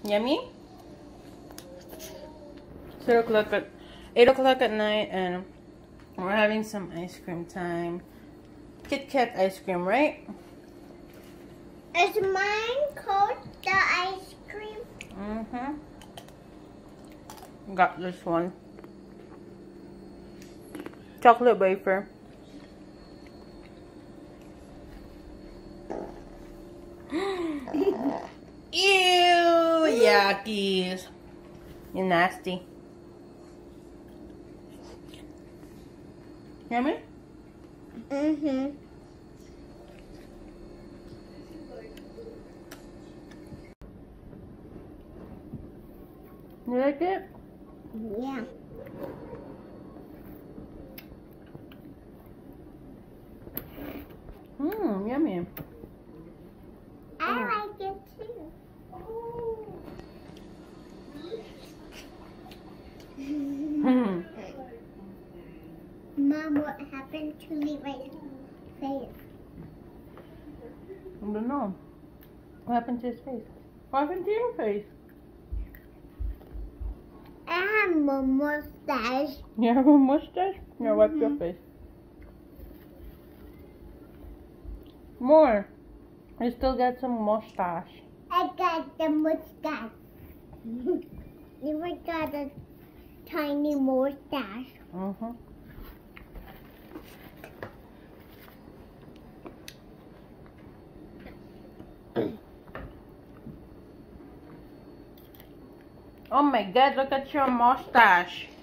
Yummy? It's 8 o'clock at night, and we're having some ice cream time. Kit Kat ice cream, right? Is mine called the ice cream? Mm-hmm. Got this one. Chocolate wafer. Ew, yuckies. You're nasty. Yummy? Mm-hmm. You like it? Yeah. Yummy. I like it too. Mom, what happened to Levi's face? I don't know. What happened to his face? What happened to your face? I have a mustache. You have a mustache? Here, wipe your face. More. You still got some mustache. I got the mustache. Levi got a tiny mustache. Mm-hmm. Oh my God, look at your mustache.